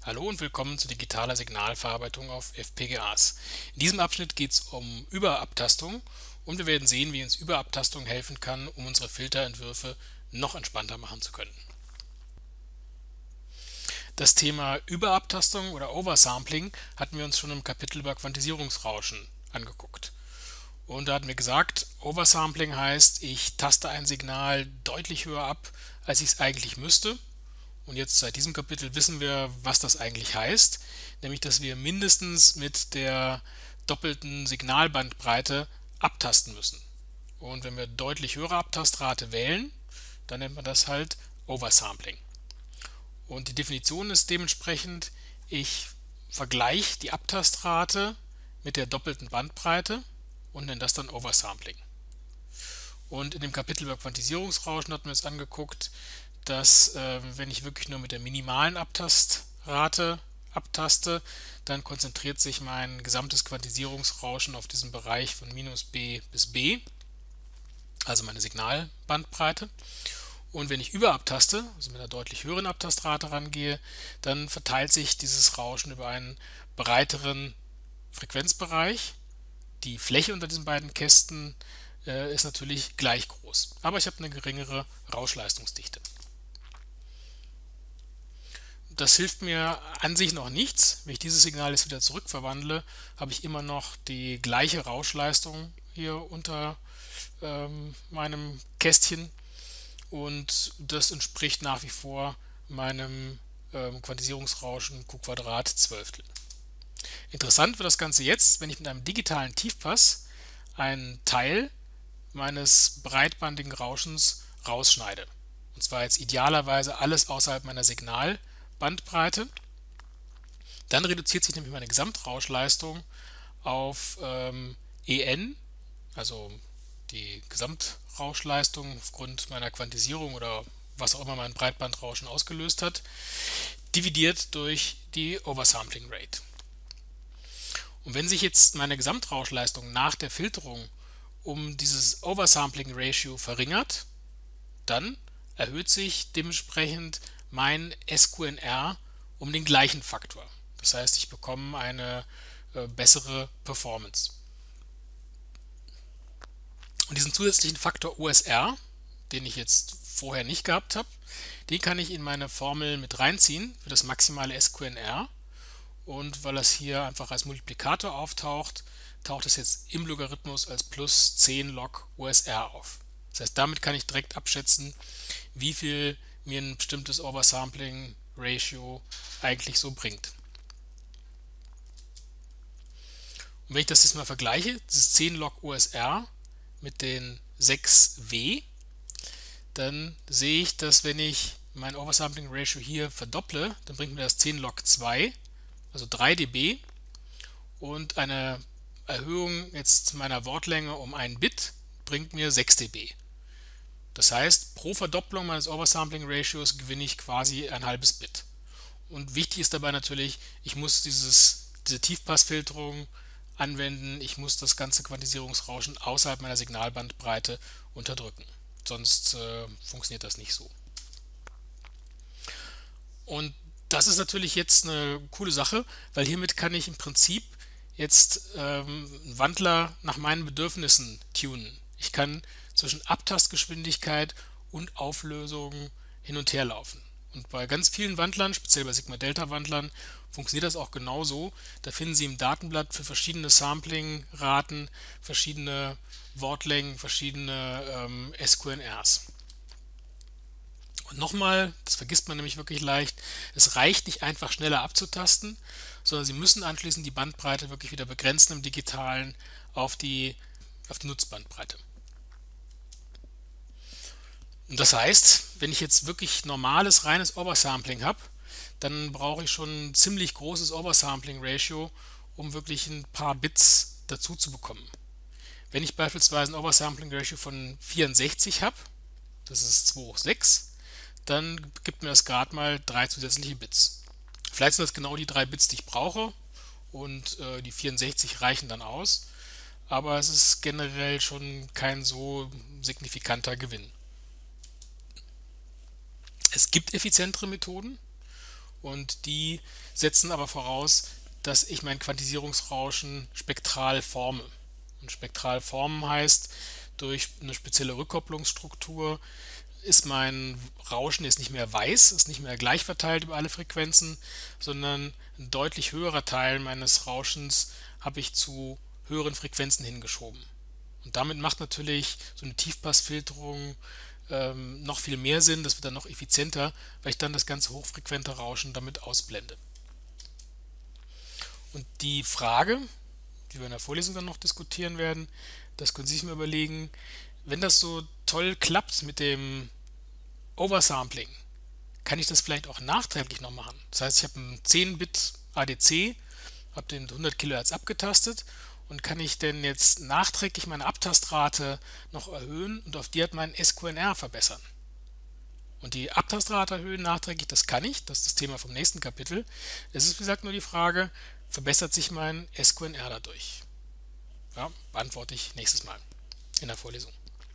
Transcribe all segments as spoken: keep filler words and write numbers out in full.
Hallo und willkommen zu digitaler Signalverarbeitung auf F P G As. In diesem Abschnitt geht es um Überabtastung und wir werden sehen, wie uns Überabtastung helfen kann, um unsere Filterentwürfe noch entspannter machen zu können. Das Thema Überabtastung oder Oversampling hatten wir uns schon im Kapitel über Quantisierungsrauschen angeguckt. Und da hatten wir gesagt, Oversampling heißt, ich taste ein Signal deutlich höher ab, als ich es eigentlich müsste. Und jetzt seit diesem Kapitel wissen wir, was das eigentlich heißt, nämlich dass wir mindestens mit der doppelten Signalbandbreite abtasten müssen. Und wenn wir deutlich höhere Abtastrate wählen, dann nennt man das halt Oversampling. Und die Definition ist dementsprechend, ich vergleiche die Abtastrate mit der doppelten Bandbreite und nenne das dann Oversampling. Und in dem Kapitel über Quantisierungsrauschen hatten wir uns angeguckt, dass äh, wenn ich wirklich nur mit der minimalen Abtastrate abtaste, dann konzentriert sich mein gesamtes Quantisierungsrauschen auf diesen Bereich von minus b bis b, also meine Signalbandbreite. Und wenn ich überabtaste, also mit einer deutlich höheren Abtastrate rangehe, dann verteilt sich dieses Rauschen über einen breiteren Frequenzbereich. Die Fläche unter diesen beiden Kästen äh, ist natürlich gleich groß, aber ich habe eine geringere Rauschleistungsdichte. Das hilft mir an sich noch nichts. Wenn ich dieses Signal jetzt wieder zurückverwandle, habe ich immer noch die gleiche Rauschleistung hier unter ähm, meinem Kästchen und das entspricht nach wie vor meinem ähm, Quantisierungsrauschen Q Quadrat Zwölftel. Interessant wird das Ganze jetzt, wenn ich mit einem digitalen Tiefpass einen Teil meines breitbandigen Rauschens rausschneide. Und zwar jetzt idealerweise alles außerhalb meiner Signalbandbreite. Dann reduziert sich nämlich meine Gesamtrauschleistung auf ähm, E N, also die Gesamtrauschleistung aufgrund meiner Quantisierung oder was auch immer mein Breitbandrauschen ausgelöst hat, dividiert durch die Oversampling Rate. Und wenn sich jetzt meine Gesamtrauschleistung nach der Filterung um dieses Oversampling Ratio verringert, dann erhöht sich dementsprechend mein S Q N R um den gleichen Faktor. Das heißt, ich bekomme eine äh, bessere Performance. Und diesen zusätzlichen Faktor O S R, den ich jetzt vorher nicht gehabt habe, den kann ich in meine Formel mit reinziehen für das maximale S Q N R. Und weil das hier einfach als Multiplikator auftaucht, taucht es jetzt im Logarithmus als plus zehn log O S R auf. Das heißt, damit kann ich direkt abschätzen, wie viel mir ein bestimmtes Oversampling Ratio eigentlich so bringt. Und wenn ich das jetzt mal vergleiche, dieses zehn log O S R mit den sechs W, dann sehe ich, dass wenn ich mein Oversampling Ratio hier verdopple, dann bringt mir das zehn log zwei, also drei dB, und eine Erhöhung jetzt meiner Wortlänge um ein Bit bringt mir sechs dB. Das heißt, pro Verdopplung meines Oversampling Ratios gewinne ich quasi ein halbes Bit. Und wichtig ist dabei natürlich, ich muss dieses, diese Tiefpassfilterung anwenden, ich muss das ganze Quantisierungsrauschen außerhalb meiner Signalbandbreite unterdrücken. Sonst äh, funktioniert das nicht so. Und das ist natürlich jetzt eine coole Sache, weil hiermit kann ich im Prinzip jetzt ähm, einen Wandler nach meinen Bedürfnissen tunen. Ich kann zwischen Abtastgeschwindigkeit und Auflösung hin und her laufen. Und bei ganz vielen Wandlern, speziell bei Sigma-Delta-Wandlern, funktioniert das auch genauso. Da finden Sie im Datenblatt für verschiedene Sampling-Raten, verschiedene Wortlängen, verschiedene ähm, S Q N Rs. Und nochmal, das vergisst man nämlich wirklich leicht, es reicht nicht einfach schneller abzutasten, sondern Sie müssen anschließend die Bandbreite wirklich wieder begrenzen im Digitalen auf die, auf die Nutzbandbreite. Und das heißt, wenn ich jetzt wirklich normales, reines Oversampling habe, dann brauche ich schon ein ziemlich großes Oversampling Ratio, um wirklich ein paar Bits dazu zu bekommen. Wenn ich beispielsweise ein Oversampling Ratio von vierundsechzig habe, das ist zwei hoch sechs, dann gibt mir das gerade mal drei zusätzliche Bits. Vielleicht sind das genau die drei Bits, die ich brauche und äh, die vierundsechzig reichen dann aus, aber es ist generell schon kein so signifikanter Gewinn. Es gibt effizientere Methoden und die setzen aber voraus, dass ich mein Quantisierungsrauschen spektral forme. Und spektral formen heißt, durch eine spezielle Rückkopplungsstruktur ist mein Rauschen jetzt nicht mehr weiß, ist nicht mehr gleich verteilt über alle Frequenzen, sondern ein deutlich höherer Teil meines Rauschens habe ich zu höheren Frequenzen hingeschoben. Und damit macht natürlich so eine Tiefpassfilterung ähm, noch viel mehr Sinn, das wird dann noch effizienter, weil ich dann das ganze hochfrequente Rauschen damit ausblende. Und die Frage, die wir in der Vorlesung dann noch diskutieren werden, das können Sie sich mal überlegen, wenn das so toll klappt mit dem Oversampling, kann ich das vielleicht auch nachträglich noch machen. Das heißt, ich habe einen zehn Bit A D C, habe den hundert Kilohertz abgetastet und kann ich denn jetzt nachträglich meine Abtastrate noch erhöhen und auf die hat mein S Q N R verbessern. Und die Abtastrate erhöhen nachträglich, das kann ich, das ist das Thema vom nächsten Kapitel. Es ist wie gesagt nur die Frage, verbessert sich mein S Q N R dadurch? Ja, beantworte ich nächstes Mal in der Vorlesung.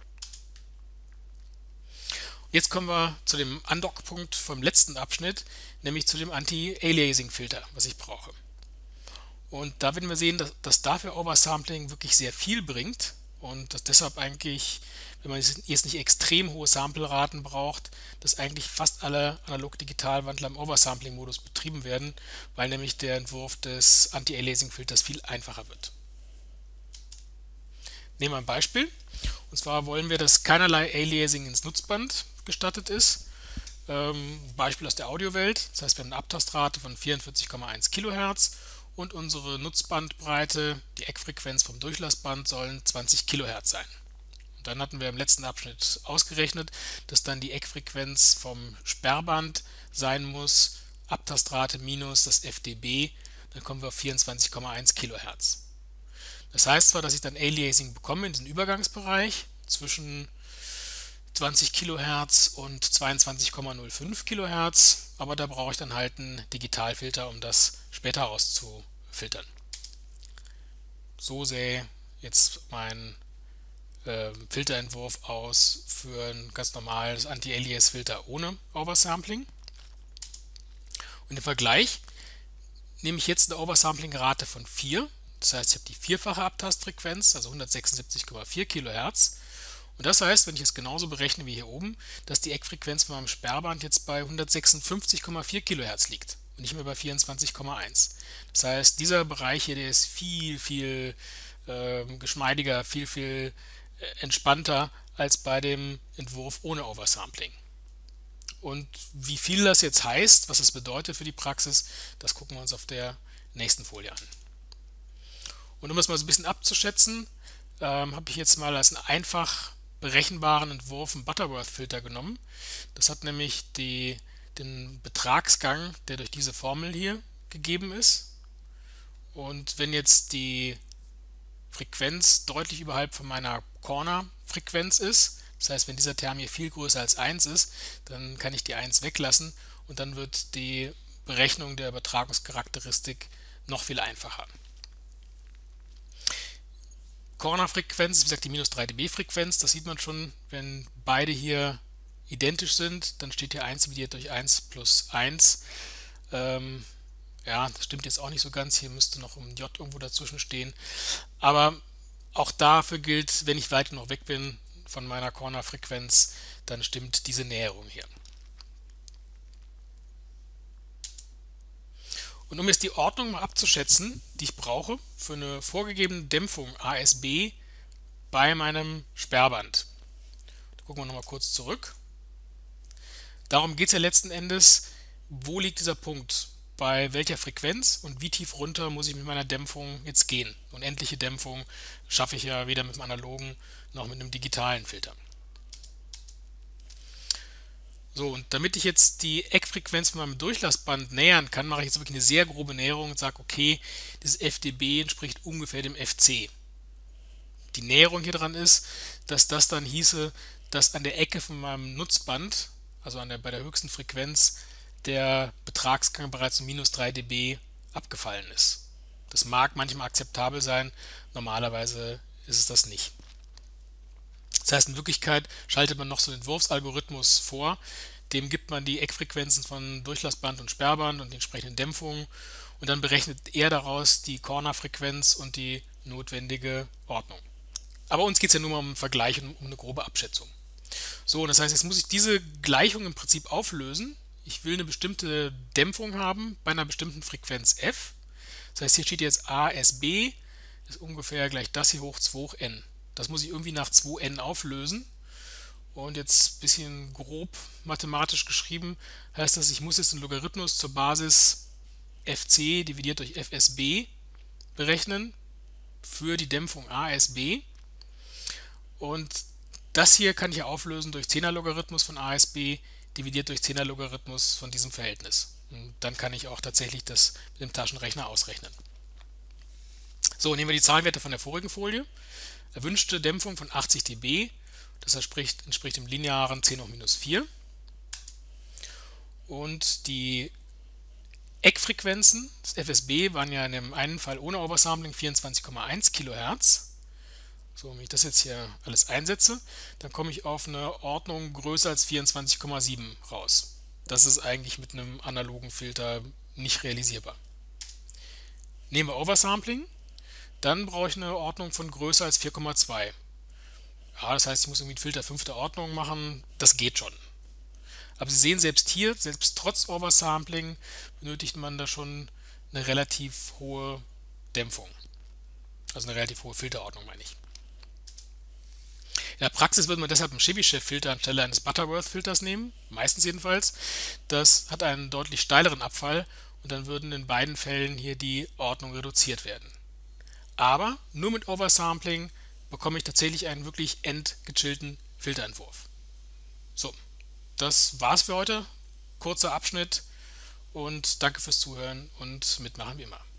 Jetzt kommen wir zu dem Andockpunkt vom letzten Abschnitt, nämlich zu dem Anti-Aliasing-Filter, was ich brauche. Und da werden wir sehen, dass, dass dafür Oversampling wirklich sehr viel bringt und dass deshalb eigentlich, wenn man jetzt nicht extrem hohe Sampleraten braucht, dass eigentlich fast alle Analog-Digital-Wandler im Oversampling-Modus betrieben werden, weil nämlich der Entwurf des Anti-Aliasing-Filters viel einfacher wird. Nehmen wir ein Beispiel. Und zwar wollen wir, dass keinerlei Aliasing ins Nutzband gestattet ist. Ähm, Beispiel aus der Audiowelt. Das heißt, wir haben eine Abtastrate von vierundvierzig Komma eins Kilohertz und unsere Nutzbandbreite, die Eckfrequenz vom Durchlassband, sollen zwanzig Kilohertz sein. Und dann hatten wir im letzten Abschnitt ausgerechnet, dass dann die Eckfrequenz vom Sperrband sein muss, Abtastrate minus das F D B, dann kommen wir auf vierundzwanzig Komma eins Kilohertz. Das heißt zwar, dass ich dann Aliasing bekomme in diesen Übergangsbereich zwischen zwanzig Kilohertz und zweiundzwanzig Komma null fünf Kilohertz, aber da brauche ich dann halt einen Digitalfilter, um das später rauszufiltern. So sähe jetzt mein äh, Filterentwurf aus für ein ganz normales Anti-Alias-Filter ohne Oversampling. Und im Vergleich nehme ich jetzt eine Oversampling-Rate von vier. Das heißt, ich habe die vierfache Abtastfrequenz, also hundertsechsundsiebzig Komma vier Kilohertz. Und das heißt, wenn ich es genauso berechne wie hier oben, dass die Eckfrequenz von meinem Sperrband jetzt bei hundertsechsundfünfzig Komma vier Kilohertz liegt und nicht mehr bei vierundzwanzig Komma eins. Das heißt, dieser Bereich hier, der ist viel, viel äh, geschmeidiger, viel, viel äh, entspannter als bei dem Entwurf ohne Oversampling. Und wie viel das jetzt heißt, was es bedeutet für die Praxis, das gucken wir uns auf der nächsten Folie an. Und um das mal so ein bisschen abzuschätzen, ähm, habe ich jetzt mal als einen einfach berechenbaren Entwurf einen Butterworth-Filter genommen. Das hat nämlich die, den Betragsgang, der durch diese Formel hier gegeben ist. Und wenn jetzt die Frequenz deutlich überhalb von meiner Corner-Frequenz ist, das heißt, wenn dieser Term hier viel größer als eins ist, dann kann ich die eins weglassen und dann wird die Berechnung der Übertragungscharakteristik noch viel einfacher. Corner-Frequenz, wie gesagt, die minus drei dB Frequenz, das sieht man schon, wenn beide hier identisch sind, dann steht hier eins dividiert durch eins plus eins. Ähm, ja, das stimmt jetzt auch nicht so ganz, hier müsste noch ein J irgendwo dazwischen stehen. Aber auch dafür gilt, wenn ich weit genug weg bin von meiner Corner-Frequenz, dann stimmt diese Näherung hier. Und um jetzt die Ordnung mal abzuschätzen, die ich brauche für eine vorgegebene Dämpfung A S B bei meinem Sperrband. Da gucken wir nochmal kurz zurück. Darum geht es ja letzten Endes, wo liegt dieser Punkt, bei welcher Frequenz und wie tief runter muss ich mit meiner Dämpfung jetzt gehen. Unendliche Dämpfung schaffe ich ja weder mit dem analogen noch mit einem digitalen Filter. So, und damit ich jetzt die Eckfrequenz von meinem Durchlassband nähern kann, mache ich jetzt wirklich eine sehr grobe Näherung und sage, okay, das F D B entspricht ungefähr dem F C. Die Näherung hier dran ist, dass das dann hieße, dass an der Ecke von meinem Nutzband, also an der, bei der höchsten Frequenz, der Betragsgang bereits um minus drei dB abgefallen ist. Das mag manchmal akzeptabel sein, normalerweise ist es das nicht. Das heißt, in Wirklichkeit schaltet man noch so einen Entwurfsalgorithmus vor, Dem gibt man die Eckfrequenzen von Durchlassband und Sperrband und die entsprechenden Dämpfungen und dann berechnet er daraus die Cornerfrequenz und die notwendige Ordnung. Aber uns geht es ja nur mal um einen Vergleich und um eine grobe Abschätzung. So, und das heißt, jetzt muss ich diese Gleichung im Prinzip auflösen. Ich will eine bestimmte Dämpfung haben bei einer bestimmten Frequenz f. Das heißt, hier steht jetzt A S B, ist ungefähr gleich das hier hoch zwei hoch n. Das muss ich irgendwie nach zwei n auflösen. Und jetzt ein bisschen grob mathematisch geschrieben heißt das, ich muss jetzt einen Logarithmus zur Basis F C dividiert durch F S B berechnen für die Dämpfung A S B. Und das hier kann ich auflösen durch Zehner-Logarithmus von A S B dividiert durch Zehner-Logarithmus von diesem Verhältnis. Und dann kann ich auch tatsächlich das mit dem Taschenrechner ausrechnen. So, nehmen wir die Zahlenwerte von der vorigen Folie. Erwünschte Dämpfung von achtzig dB, das entspricht, entspricht dem linearen zehn hoch minus vier. Und die Eckfrequenzen des F S B waren ja in dem einen Fall ohne Oversampling vierundzwanzig Komma eins Kilohertz. So, wenn ich das jetzt hier alles einsetze, dann komme ich auf eine Ordnung größer als vierundzwanzig Komma sieben raus. Das ist eigentlich mit einem analogen Filter nicht realisierbar. Nehmen wir Oversampling, dann brauche ich eine Ordnung von größer als vier Komma zwei. Ja, das heißt, ich muss irgendwie einen Filter fünfter Ordnung machen, das geht schon. Aber Sie sehen, selbst hier, selbst trotz Oversampling, benötigt man da schon eine relativ hohe Dämpfung. Also eine relativ hohe Filterordnung, meine ich. In der Praxis würde man deshalb einen Chebyshev-Filter anstelle eines Butterworth-Filters nehmen, meistens jedenfalls. Das hat einen deutlich steileren Abfall und dann würden in beiden Fällen hier die Ordnung reduziert werden. Aber nur mit Oversampling bekomme ich tatsächlich einen wirklich endgechillten Filterentwurf. So, das war's für heute. Kurzer Abschnitt und danke fürs Zuhören und mitmachen wie immer.